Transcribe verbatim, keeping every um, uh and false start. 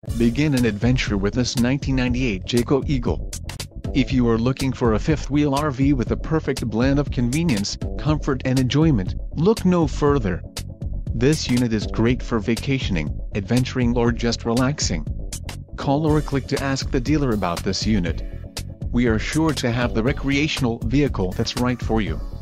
Begin an adventure with this nineteen ninety-eight JAYCO Eagle. If you are looking for a fifth-wheel R V with a perfect blend of convenience, comfort and enjoyment, look no further. This unit is great for vacationing, adventuring or just relaxing. Call or click to ask the dealer about this unit. We are sure to have the recreational vehicle that's right for you.